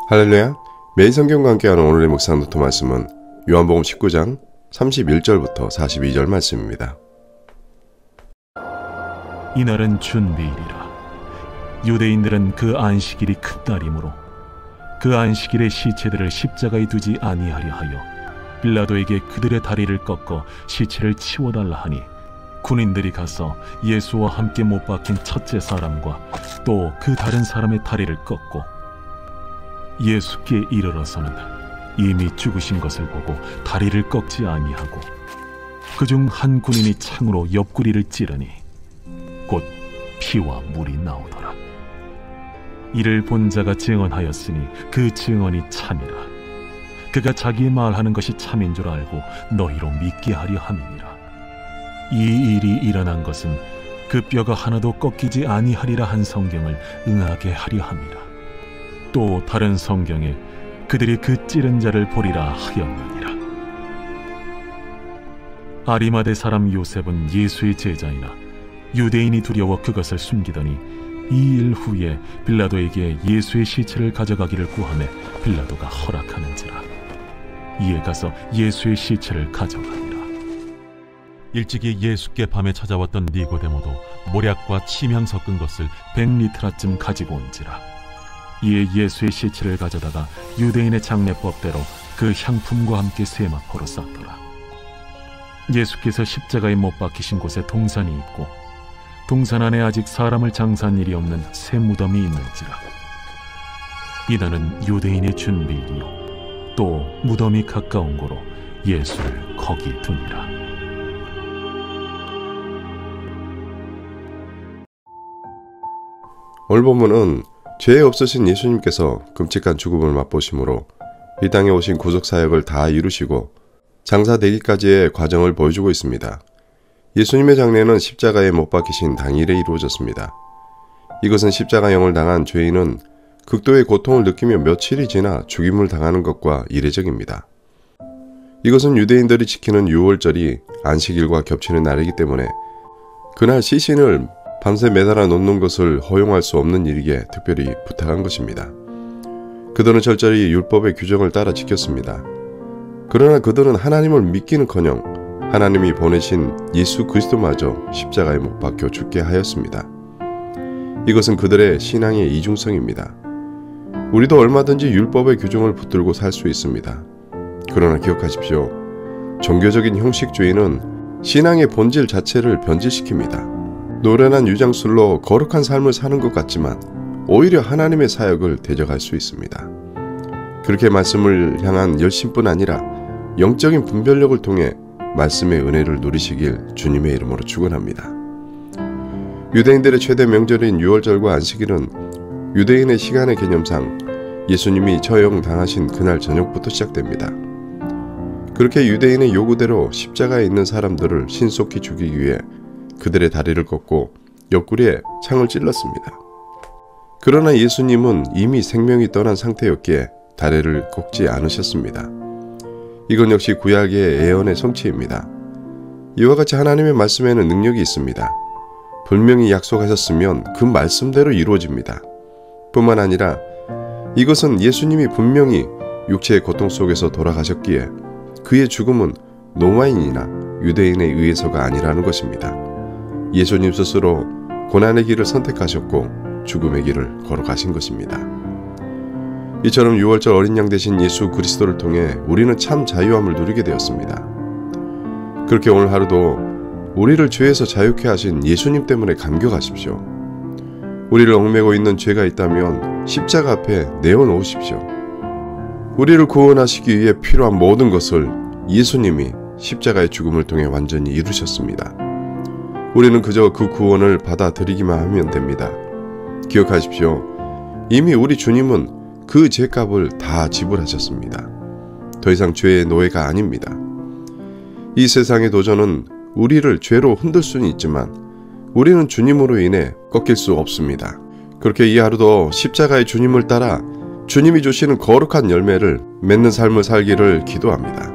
할렐루야. 매일 성경과 함께하는 오늘의 묵상 노트 말씀은 요한복음 19장 31절부터 42절 말씀입니다. 이날은 준비일이라. 유대인들은 그 안식일이 큰 날이므로 그 안식일에 시체들을 십자가에 두지 아니하려 하여 빌라도에게 그들의 다리를 꺾어 시체를 치워달라 하니, 군인들이 가서 예수와 함께 못 박힌 첫째 사람과 또 그 다른 사람의 다리를 꺾고 예수께 이르러서는 이미 죽으신 것을 보고 다리를 꺾지 아니하고, 그중 한 군인이 창으로 옆구리를 찌르니 곧 피와 물이 나오더라. 이를 본 자가 증언하였으니 그 증언이 참이라. 그가 자기 말하는 것이 참인 줄 알고 너희로 믿게 하려 함이니라. 이 일이 일어난 것은 그 뼈가 하나도 꺾이지 아니하리라 한 성경을 응하게 하려 함이라. 또 다른 성경에 그들이 그 찌른 자를 보리라 하였느니라. 아리마대 사람 요셉은 예수의 제자이나 유대인이 두려워 그것을 숨기더니 이 일 후에 빌라도에게 예수의 시체를 가져가기를 구하매 빌라도가 허락하는지라. 이에 가서 예수의 시체를 가져가니라. 일찍이 예수께 밤에 찾아왔던 니고데모도 모략과 침향 섞은 것을 100리트라쯤 가지고 온지라. 이에 예수의 시체를 가져다가 유대인의 장례법대로 그 향품과 함께 세마포로 쌌더라. 예수께서 십자가에 못 박히신 곳에 동산이 있고 동산 안에 아직 사람을 장사한 일이 없는 새 무덤이 있는지라. 이날은 유대인의 준비일이요 또 무덤이 가까운 고로 예수를 거기 두니라. 오늘 본문은 죄 없으신 예수님께서 끔찍한 죽음을 맛보심으로 이 땅에 오신 구속사역을 다 이루시고 장사되기까지의 과정을 보여주고 있습니다. 예수님의 장례는 십자가에 못 박히신 당일에 이루어졌습니다. 이것은 십자가형을 당한 죄인은 극도의 고통을 느끼며 며칠이 지나 죽임을 당하는 것과 이례적입니다. 이것은 유대인들이 지키는 유월절이 안식일과 겹치는 날이기 때문에 그날 시신을 밤새 매달아 놓는 것을 허용할 수 없는 일이기에 특별히 부탁한 것입니다. 그들은 철저히 율법의 규정을 따라 지켰습니다. 그러나 그들은 하나님을 믿기는커녕 하나님이 보내신 예수 그리스도마저 십자가에 못 박혀 죽게 하였습니다. 이것은 그들의 신앙의 이중성입니다. 우리도 얼마든지 율법의 규정을 붙들고 살 수 있습니다. 그러나 기억하십시오. 종교적인 형식주의는 신앙의 본질 자체를 변질시킵니다. 노련한 유장술로 거룩한 삶을 사는 것 같지만 오히려 하나님의 사역을 대적할 수 있습니다. 그렇게 말씀을 향한 열심뿐 아니라 영적인 분별력을 통해 말씀의 은혜를 누리시길 주님의 이름으로 축원합니다. 유대인들의 최대 명절인 유월절과 안식일은 유대인의 시간의 개념상 예수님이 처형당하신 그날 저녁부터 시작됩니다. 그렇게 유대인의 요구대로 십자가에 있는 사람들을 신속히 죽이기 위해 그들의 다리를 꺾고 옆구리에 창을 찔렀습니다. 그러나 예수님은 이미 생명이 떠난 상태였기에 다리를 꺾지 않으셨습니다. 이건 역시 구약의 예언의 성취입니다. 이와 같이 하나님의 말씀에는 능력이 있습니다. 분명히 약속하셨으면 그 말씀대로 이루어집니다. 뿐만 아니라 이것은 예수님이 분명히 육체의 고통 속에서 돌아가셨기에 그의 죽음은 로마인이나 유대인에 의해서가 아니라는 것입니다. 예수님 스스로 고난의 길을 선택하셨고 죽음의 길을 걸어가신 것입니다. 이처럼 유월절 어린 양 되신 예수 그리스도를 통해 우리는 참 자유함을 누리게 되었습니다. 그렇게 오늘 하루도 우리를 죄에서 자유케 하신 예수님 때문에 감격하십시오. 우리를 얽매고 있는 죄가 있다면 십자가 앞에 내어놓으십시오. 우리를 구원하시기 위해 필요한 모든 것을 예수님이 십자가의 죽음을 통해 완전히 이루셨습니다. 우리는 그저 그 구원을 받아들이기만 하면 됩니다. 기억하십시오. 이미 우리 주님은 그 죄값을 다 지불하셨습니다. 더 이상 죄의 노예가 아닙니다. 이 세상의 도전은 우리를 죄로 흔들 수는 있지만 우리는 주님으로 인해 꺾일 수 없습니다. 그렇게 이 하루도 십자가의 주님을 따라 주님이 주시는 거룩한 열매를 맺는 삶을 살기를 기도합니다.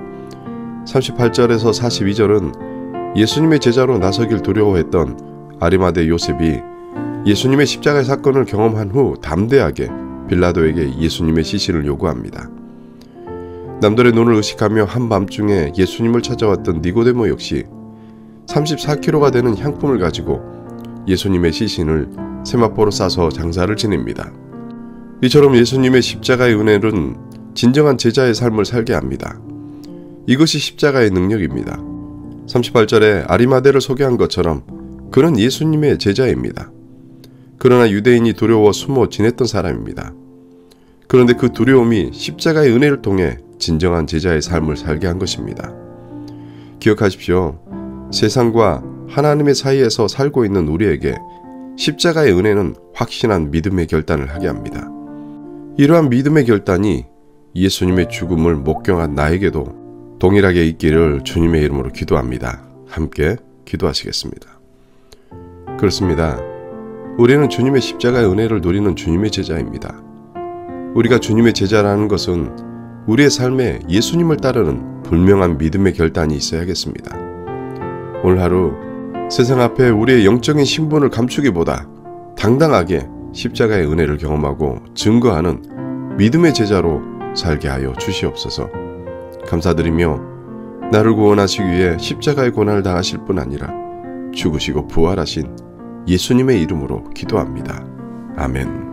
38절에서 42절은 예수님의 제자로 나서길 두려워했던 아리마대 요셉이 예수님의 십자가의 사건을 경험한 후 담대하게 빌라도에게 예수님의 시신을 요구합니다. 남들의 눈을 의식하며 한밤중에 예수님을 찾아왔던 니고데모 역시 34kg가 되는 향품을 가지고 예수님의 시신을 세마포로 싸서 장사를 지냅니다. 이처럼 예수님의 십자가의 은혜는 진정한 제자의 삶을 살게 합니다. 이것이 십자가의 능력입니다. 38절에 아리마대를 소개한 것처럼 그는 예수님의 제자입니다. 그러나 유대인이 두려워 숨어 지냈던 사람입니다. 그런데 그 두려움이 십자가의 은혜를 통해 진정한 제자의 삶을 살게 한 것입니다. 기억하십시오. 세상과 하나님의 사이에서 살고 있는 우리에게 십자가의 은혜는 확신한 믿음의 결단을 하게 합니다. 이러한 믿음의 결단이 예수님의 죽음을 목경한 나에게도 동일하게 있기를 주님의 이름으로 기도합니다. 함께 기도하시겠습니다. 그렇습니다. 우리는 주님의 십자가의 은혜를 누리는 주님의 제자입니다. 우리가 주님의 제자라는 것은 우리의 삶에 예수님을 따르는 분명한 믿음의 결단이 있어야겠습니다. 오늘 하루 세상 앞에 우리의 영적인 신분을 감추기보다 당당하게 십자가의 은혜를 경험하고 증거하는 믿음의 제자로 살게 하여 주시옵소서. 감사드리며 나를 구원하시기 위해 십자가의 고난을 당하실 뿐 아니라 죽으시고 부활하신 예수님의 이름으로 기도합니다. 아멘.